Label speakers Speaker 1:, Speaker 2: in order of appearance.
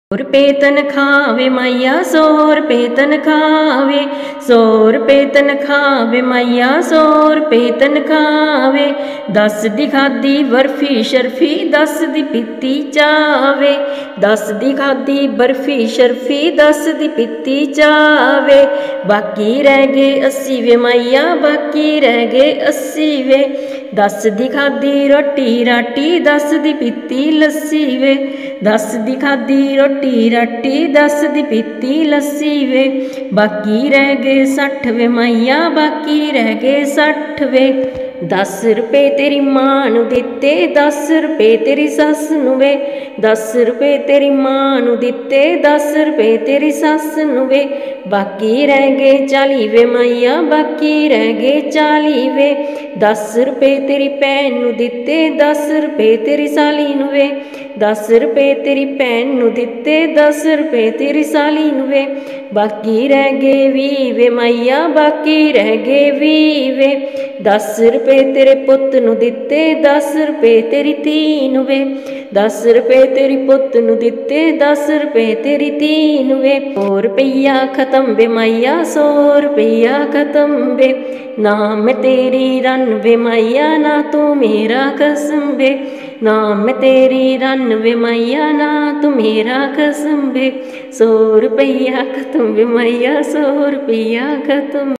Speaker 1: रुपये तनख्वाह वे मैया 100 रुपये तनख्वाह वे 100 रुपये तनख्वाह वे मैया 100 रुपये तनख्वाह वे 10 दी खादी बर्फी शर्फी 10 दी पीती चावे 10 दी खादी बर्फी शर्फी 10 दी पीती चावे बाकी रह गए 80 वे मैया बाकी रह गए 80 वे 10 दी खादी रोटी राटी 10 दी पीती लस्सी वे 10 दी खादी रोटी राटी 10 दी पीती लस्सी वे बाकी रह गए 60 वे मैया बाकी रह गए 60 वे 10 रुपये तेरी मां नू दिते 10 रुपये तेरी सस नू वे 10 रुपये तेरी मां नू दिते 10 रुपये तेरी सस नू वे बाकी रह गए 40 वे मैया बाकी रह गए 40 वे 10 रुपये तेरी भैन नू दिते 10 रुपये तेरी साली नू वे 10 रुपये तेरी भैन नू दिते 10 रुपये तेरी साली नू वे बाकी रह गए 20 वे मैया बाकी रह गए 20 वे 10 रुपये तेरे पुत नू दिते 10 रुपये तेरी धी नू वे 10 रुपये तेरी पुत नू दिते 10 रुपये तेरी धी नू वे 100 रुपया खत्म वे मैया 100 रुपया खत्म वे ना मैं तेरी रन वे मैया ना तू मेरा कसम वे ना मैं तेरी रन वे मैया ना तू मेरा कसम वे 100 रुपया खत्म वे मैया 100 रुपया खत्म।